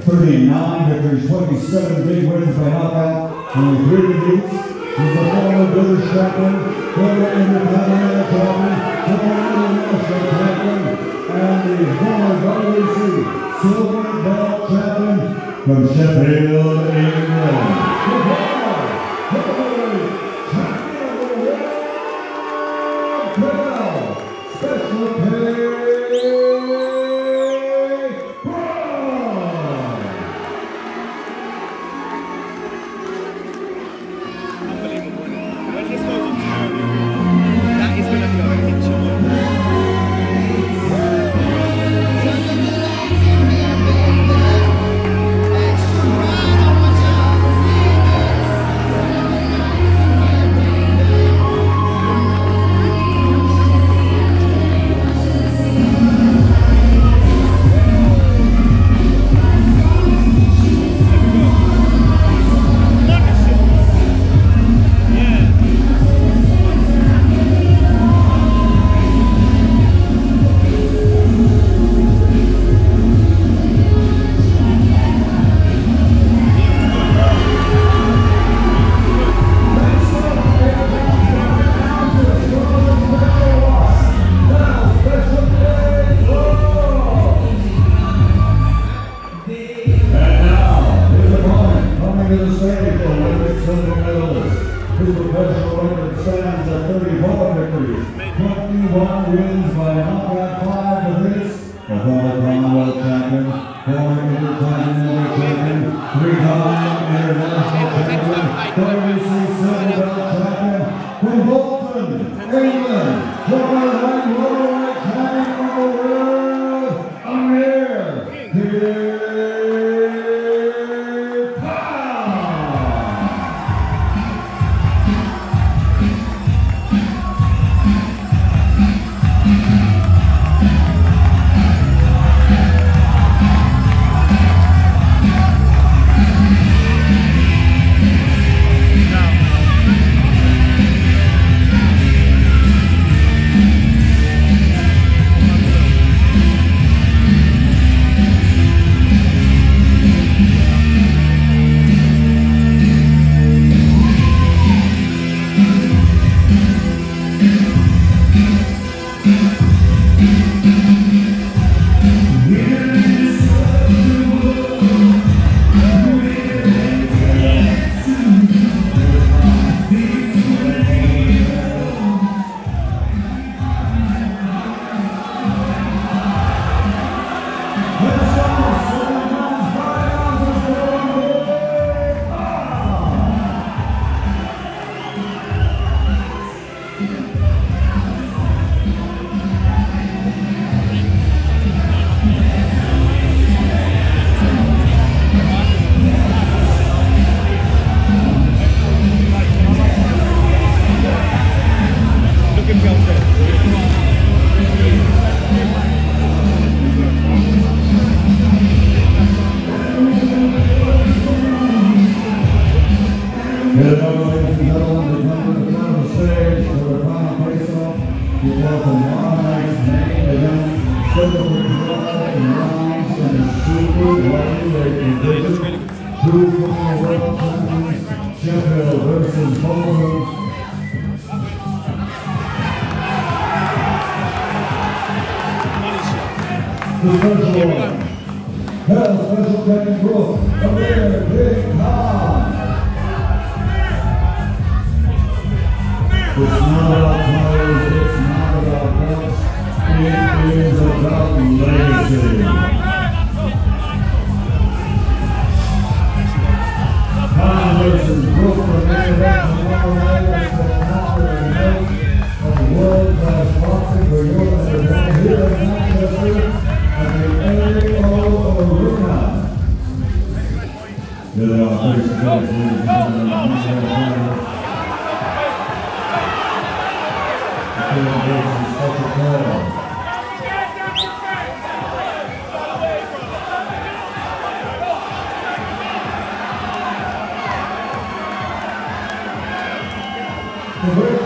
39 victories, 27 big wins by knockout, only 3 defeats. He's the former British champion, former Intercontinental champion, former International champion, and the former WBC silver belt champion from Sheffield, England. Special His professional record stands at 34 victories, 21 wins by knockout, 5 defeats. The former Commonwealth champion, former Intercontinental champion, 3-time international champion, WBC silver belt champion, from Bolton, England, former light welterweight champion of the world, Amir. Sheffield versus Bolton. The special one. Kel Brook, Amir, Big Khan. It's not about titles, it's not about belts, it is about legacy. Khan versus Brook for main event tomorrow night at the popular event of world-class boxing for your entertainment here in Manchester at the AO Arena. There are 36 ladies and gentlemen. Special call. The